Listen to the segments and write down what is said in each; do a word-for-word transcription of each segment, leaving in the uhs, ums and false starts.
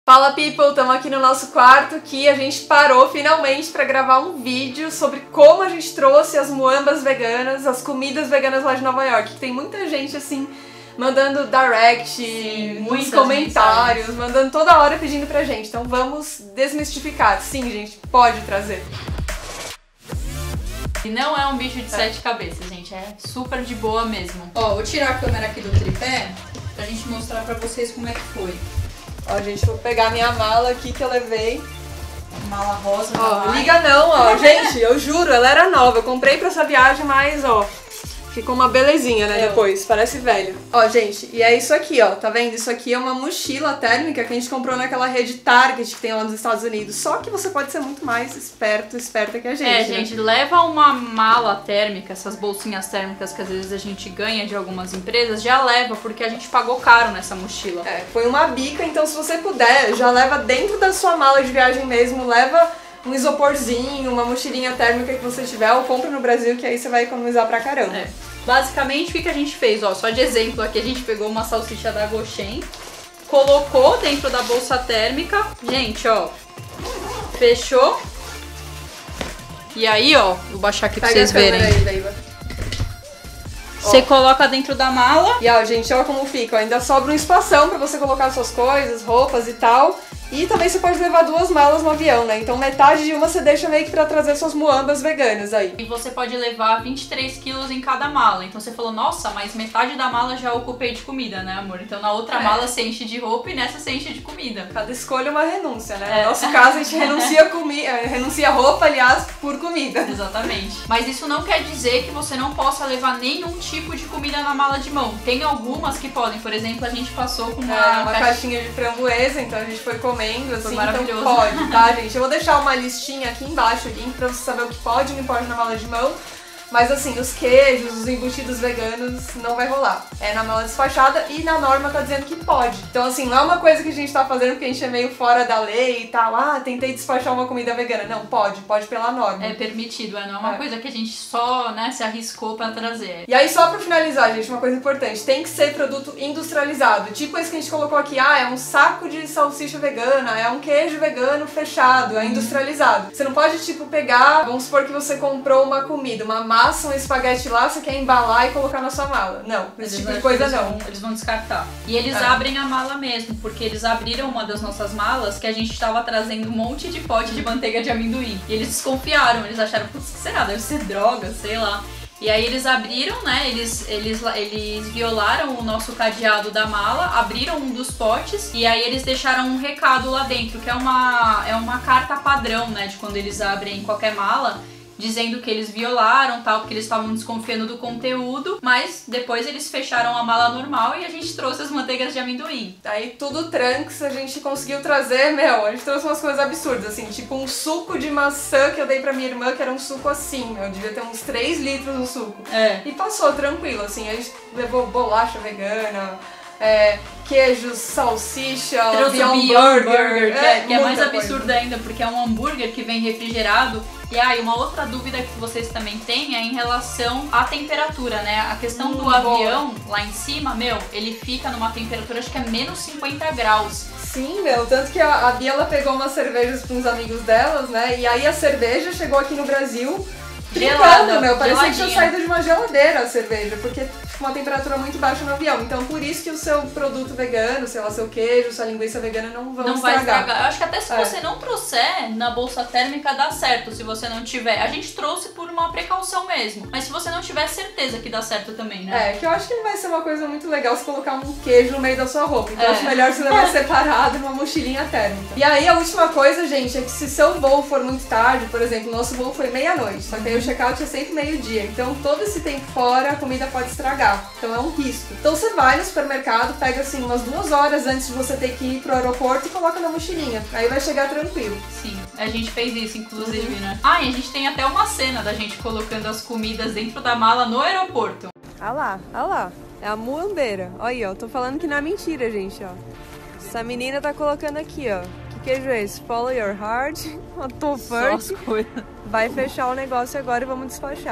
Fala people, estamos aqui no nosso quarto que a gente parou finalmente para gravar um vídeo sobre como a gente trouxe as muambas veganas, as comidas veganas lá de Nova York. Tem muita gente assim mandando direct, sim, muitos comentários, mensagens, mandando toda hora pedindo pra gente. Então vamos desmistificar. Sim, gente, pode trazer. E não é um bicho de é. sete cabeças, gente. É super de boa mesmo. Ó, vou tirar a câmera aqui do tripé pra gente mostrar pra vocês como é que foi. Ó, gente, vou pegar minha mala aqui que eu levei. Mala rosa. Ó, liga não, ó. Gente, eu juro, ela era nova. Eu comprei pra essa viagem, mas, ó, ficou uma belezinha, né, depois. Parece velho. Ó, gente, e é isso aqui, ó. Tá vendo? Isso aqui é uma mochila térmica que a gente comprou naquela rede Target que tem lá nos Estados Unidos. Só que você pode ser muito mais esperto, esperta que a gente. É, né? gente, leva uma mala térmica, essas bolsinhas térmicas que às vezes a gente ganha de algumas empresas, já leva, porque a gente pagou caro nessa mochila. É, foi uma bica, então se você puder, já leva dentro da sua mala de viagem mesmo, leva um isoporzinho, uma mochilinha térmica que você tiver, ou compra no Brasil, que aí você vai economizar pra caramba. É. Basicamente, o que, que a gente fez? Ó, só de exemplo aqui, a gente pegou uma salsicha da Goshen, colocou dentro da bolsa térmica, gente, ó, fechou. E aí, ó, vou baixar aqui pra Pega vocês verem. Aí, Leiva. Você ó. coloca dentro da mala. E ó, gente, olha como fica. Ó, ainda sobra um espação pra você colocar suas coisas, roupas e tal. E também você pode levar duas malas no avião, né? Então metade de uma você deixa meio que pra trazer suas muambas veganas aí. E você pode levar vinte e três quilos em cada mala. Então você falou, nossa, mas metade da mala já ocupei de comida, né, amor? Então na outra é. mala você enche de roupa e nessa você enche de comida. Cada escolha é uma renúncia, né? É. No nosso caso, a gente renuncia, comi renuncia roupa, aliás, por comida. Exatamente. Mas isso não quer dizer que você não possa levar nenhum tipo de comida na mala de mão. Tem algumas que podem. Por exemplo, a gente passou com uma, é, uma caixa... caixinha de framboesa, então a gente foi comer. Assim, foi maravilhoso. Então pode, tá, gente? Eu vou deixar uma listinha aqui embaixo, link pra você saber o que pode e não pode na mala de mão. Mas assim, os queijos, os embutidos veganos não vai rolar. É na mala despachada e na norma tá dizendo que pode. Então assim, não é uma coisa que a gente tá fazendo porque a gente é meio fora da lei e tal. Ah, tentei despachar uma comida vegana. Não, pode, pode pela norma. É permitido, é, não é uma é. coisa que a gente só, né, se arriscou pra trazer. E aí só pra finalizar, gente, uma coisa importante. Tem que ser produto industrializado. Tipo esse que a gente colocou aqui. Ah, é um saco de salsicha vegana, é um queijo vegano fechado, é industrializado. Você não pode, tipo, pegar, vamos supor que você comprou uma comida, uma massa, um espaguete lá, você quer embalar e colocar na sua mala. Não, esse tipo de coisa não. Vão, eles vão descartar. E eles é. abrem a mala mesmo, porque eles abriram uma das nossas malas que a gente estava trazendo um monte de pote de manteiga de amendoim. E eles desconfiaram, eles acharam, putz, que será? Deve ser droga, sei lá. E aí eles abriram, né, eles, eles, eles violaram o nosso cadeado da mala, abriram um dos potes e aí eles deixaram um recado lá dentro, que é uma, é uma carta padrão, né, de quando eles abrem qualquer mala, dizendo que eles violaram, tal, porque eles estavam desconfiando do conteúdo, mas depois eles fecharam a mala normal e a gente trouxe as manteigas de amendoim. Aí tudo tranks, a gente conseguiu trazer, meu, a gente trouxe umas coisas absurdas, assim, tipo um suco de maçã que eu dei pra minha irmã, que era um suco assim, eu devia ter uns três litros no suco. É. E passou tranquilo, assim, a gente levou bolacha vegana, é, queijos, salsicha, Beyond Burger, Burger, que é, que é mais coisa. absurdo ainda, porque é um hambúrguer que vem refrigerado. E aí, ah, uma outra dúvida que vocês também têm é em relação à temperatura, né? A questão hum, do avião, boa. lá em cima, meu, ele fica numa temperatura, acho que é menos cinquenta graus. Sim, meu, tanto que a, a Bia, ela pegou umas cervejas com uns amigos delas, né? E aí a cerveja chegou aqui no Brasil trincando, meu, parecia que tinha saído de uma geladeira a cerveja, porque fica uma temperatura muito baixa no avião. Então por isso que o seu produto vegano, sei lá, seu queijo, sua linguiça vegana não vão não estragar. Vai estragar. Eu acho que até se é. você não trouxer na bolsa térmica dá certo, se você não tiver. A gente trouxe por uma precaução mesmo, mas se você não tiver certeza que dá certo também, né? É, que eu acho que não vai ser uma coisa muito legal se colocar um queijo no meio da sua roupa. Então é. eu acho melhor você levar separado numa mochilinha térmica. E aí a última coisa, gente, é que se seu voo for muito tarde, por exemplo, o nosso voo foi meia-noite, só que aí o check-out é sempre meio-dia. Então todo esse tempo fora a comida pode estragar. Então é um risco. Então você vai no supermercado, pega assim umas duas horas antes de você ter que ir pro aeroporto e coloca na mochilinha. Aí vai chegar tranquilo. Sim, a gente fez isso, inclusive, uhum. né? Ah, e a gente tem até uma cena da gente colocando as comidas dentro da mala no aeroporto. Ah lá, ah lá. É a muambeira. Olha aí, ó. Tô falando que não é mentira, gente, ó. Essa menina tá colocando aqui, ó. Que queijo é esse? Follow your heart. Uma tofert. Vai fechar o negócio agora e vamos despachar.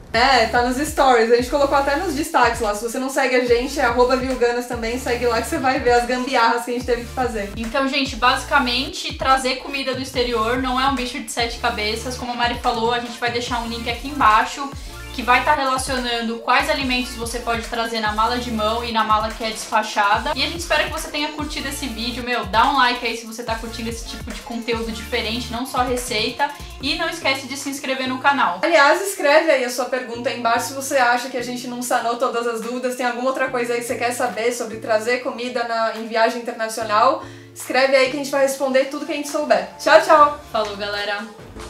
É, tá nos stories. A gente colocou até nos destaques lá. Se você não segue a gente, é arroba Vilganas também. Segue lá que você vai ver as gambiarras que a gente teve que fazer. Então, gente, basicamente, trazer comida do exterior não é um bicho de sete cabeças. Como a Mari falou, a gente vai deixar um link aqui embaixo que vai estar relacionando quais alimentos você pode trazer na mala de mão e na mala que é despachada. E a gente espera que você tenha curtido esse vídeo. Meu, dá um like aí se você tá curtindo esse tipo de conteúdo diferente, não só receita. E não esquece de se inscrever no canal. Aliás, escreve aí a sua pergunta aí embaixo se você acha que a gente não sanou todas as dúvidas. Tem alguma outra coisa aí que você quer saber sobre trazer comida na, em viagem internacional? Escreve aí que a gente vai responder tudo que a gente souber. Tchau, tchau! Falou, galera!